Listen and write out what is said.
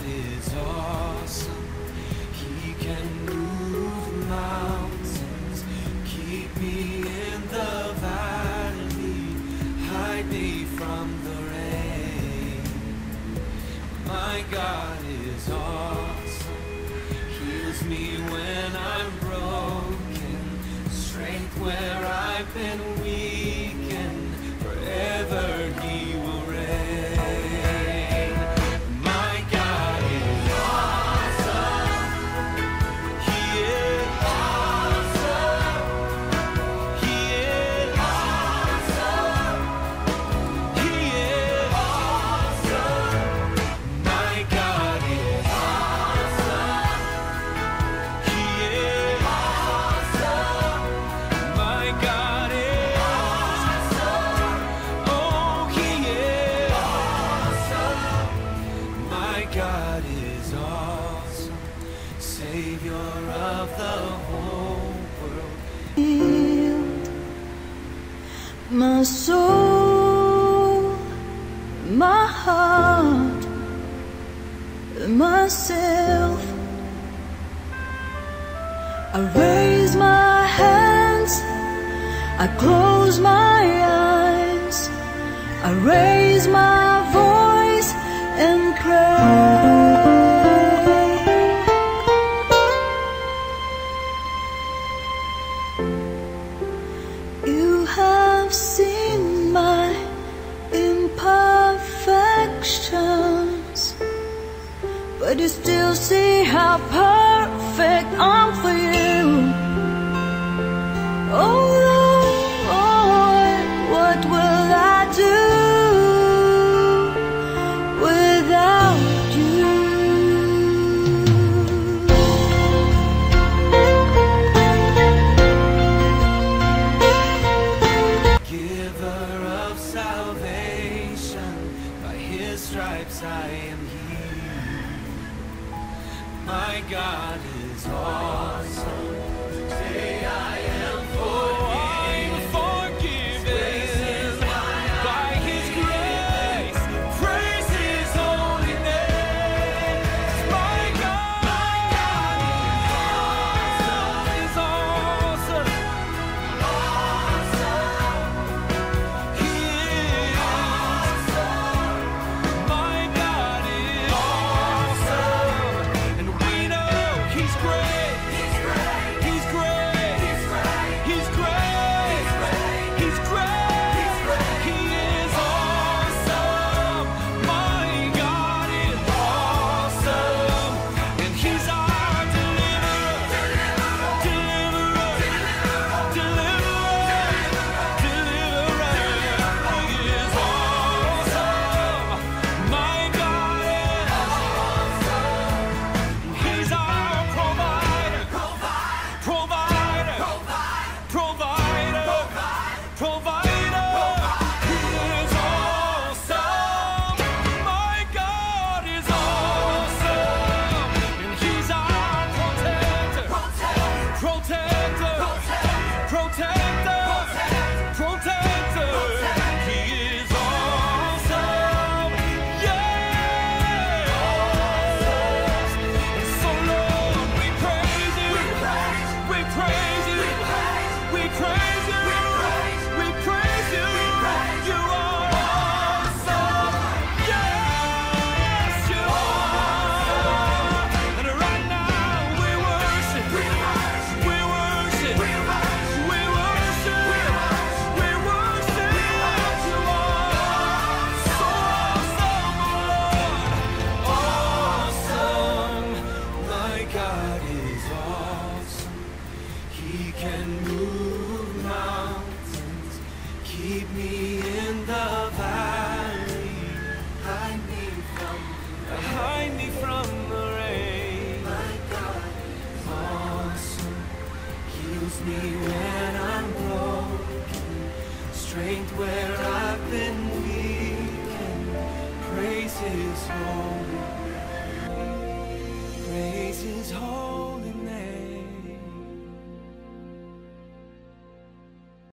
God is awesome. He can move mountains, keep me in the valley, hide me from the rain. My God is awesome. Heals me when I'm broken, strength where I've been weakened. Forever He will reign. My God is awesome. He is awesome. He is awesome. He is awesome. My God is awesome. He is awesome. My God is awesome. Oh, He is awesome. My God is awesome. Savior of the whole world. Healed my soul, my heart, myself. I raise my hands, I close my eyes, I raise my voice and pray. You have seen my imperfections, but you still see how perfect I'm for you. Oh Lord, what will I do without you? Giver of salvation, by His stripes I am healed. My God is awesome. Today I am forgiven by His grace. Praise His holy name. My God is awesome. He is awesome. My God is awesome. And we know He's great. He's great. He's great. He's great. He's great. He's great. He's great. He is awesome. My God is awesome. And He's our deliverer. Deliverer. Deliverer. Deliverer. He is awesome. My God is awesome. He's our provider. Provider. Provider. Provider. He is awesome. My God is awesome. And He's our protector. Protector. Protector. Protector. He is awesome. Yes. And so Lord, we praise You. We praise You. We praise You. We praise You. You are awesome. Yes, You are. And right now we worship. We worship. We worship. We worship. You are so awesome, Lord. Awesome. My God is awesome. He can move mountains, keep me in the valley, hide me from the rain. My God is awesome. Heals me when I'm broken, strength where I've been weakened. Praise His holy. Praise His holy.